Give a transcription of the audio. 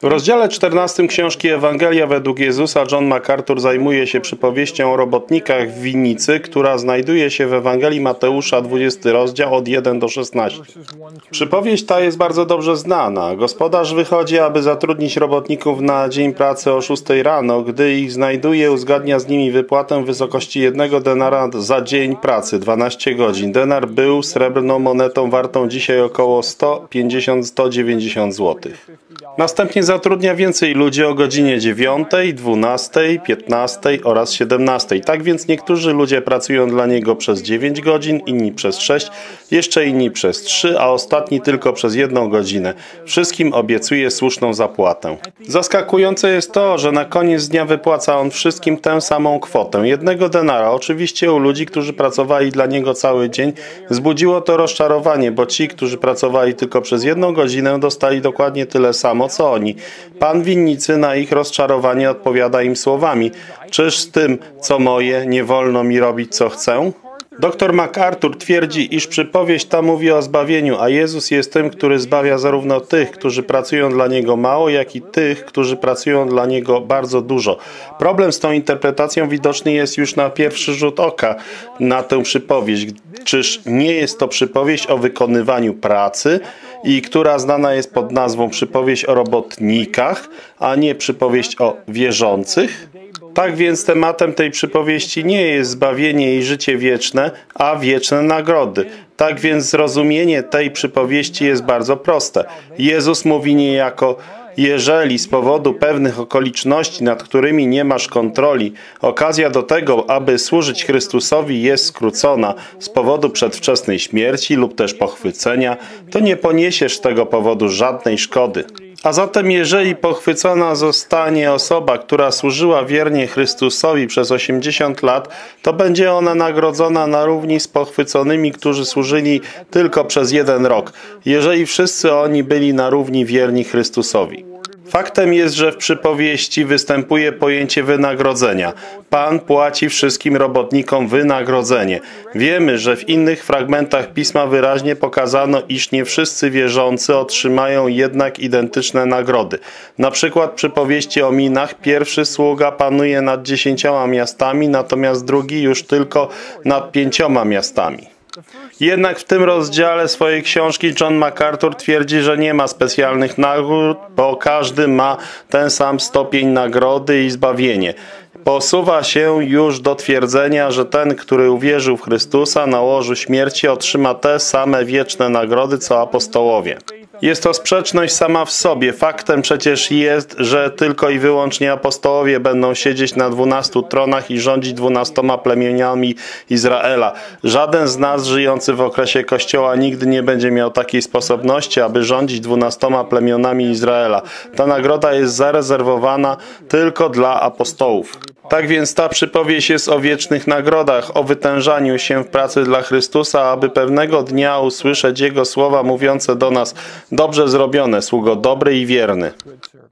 W rozdziale 14 książki Ewangelia według Jezusa John MacArthur zajmuje się przypowieścią o robotnikach w winnicy, która znajduje się w Ewangelii Mateusza 20 rozdział od 1 do 16. Przypowieść ta jest bardzo dobrze znana. Gospodarz wychodzi, aby zatrudnić robotników na dzień pracy o 6 rano. Gdy ich znajduje, uzgadnia z nimi wypłatę w wysokości 1 denara za dzień pracy, 12 godzin. Denar był srebrną monetą wartą dzisiaj około 150-190 zł. Następnie zatrudnia więcej ludzi o godzinie 9, 12, 15 oraz 17. Tak więc niektórzy ludzie pracują dla niego przez 9 godzin, inni przez 6, jeszcze inni przez 3, a ostatni tylko przez 1 godzinę. Wszystkim obiecuje słuszną zapłatę. Zaskakujące jest to, że na koniec dnia wypłaca on wszystkim tę samą kwotę, 1 denara. Oczywiście u ludzi, którzy pracowali dla niego cały dzień, wzbudziło to rozczarowanie, bo ci, którzy pracowali tylko przez 1 godzinę, dostali dokładnie tyle samo, co oni. Pan winnicy na ich rozczarowanie odpowiada im słowami: czyż z tym, co moje, nie wolno mi robić, co chcę? Dr MacArthur twierdzi, iż przypowieść ta mówi o zbawieniu, a Jezus jest tym, który zbawia zarówno tych, którzy pracują dla Niego mało, jak i tych, którzy pracują dla Niego bardzo dużo. Problem z tą interpretacją widoczny jest już na pierwszy rzut oka na tę przypowieść. Czyż nie jest to przypowieść o wykonywaniu pracy i która znana jest pod nazwą przypowieść o robotnikach, a nie przypowieść o wierzących? Tak więc tematem tej przypowieści nie jest zbawienie i życie wieczne, a wieczne nagrody. Tak więc zrozumienie tej przypowieści jest bardzo proste. Jezus mówi niejako: jeżeli z powodu pewnych okoliczności, nad którymi nie masz kontroli, okazja do tego, aby służyć Chrystusowi jest skrócona z powodu przedwczesnej śmierci lub też pochwycenia, to nie poniesiesz z tego powodu żadnej szkody. A zatem jeżeli pochwycona zostanie osoba, która służyła wiernie Chrystusowi przez 80 lat, to będzie ona nagrodzona na równi z pochwyconymi, którzy służyli tylko przez 1 rok, jeżeli wszyscy oni byli na równi wierni Chrystusowi. Faktem jest, że w przypowieści występuje pojęcie wynagrodzenia. Pan płaci wszystkim robotnikom wynagrodzenie. Wiemy, że w innych fragmentach Pisma wyraźnie pokazano, iż nie wszyscy wierzący otrzymają jednak identyczne nagrody. Na przykład w przypowieści o minach pierwszy sługa panuje nad 10 miastami, natomiast drugi już tylko nad 5 miastami. Jednak w tym rozdziale swojej książki John MacArthur twierdzi, że nie ma specjalnych nagród, bo każdy ma ten sam stopień nagrody i zbawienie. Posuwa się już do twierdzenia, że ten, który uwierzył w Chrystusa na łożu śmierci, otrzyma te same wieczne nagrody, co apostołowie. Jest to sprzeczność sama w sobie. Faktem przecież jest, że tylko i wyłącznie apostołowie będą siedzieć na 12 tronach i rządzić 12 plemieniami Izraela. Żaden z nas żyjący w okresie Kościoła nigdy nie będzie miał takiej sposobności, aby rządzić 12 plemionami Izraela. Ta nagroda jest zarezerwowana tylko dla apostołów. Tak więc ta przypowieść jest o wiecznych nagrodach, o wytężaniu się w pracy dla Chrystusa, aby pewnego dnia usłyszeć Jego słowa mówiące do nas: dobrze zrobione, sługo dobry i wierny.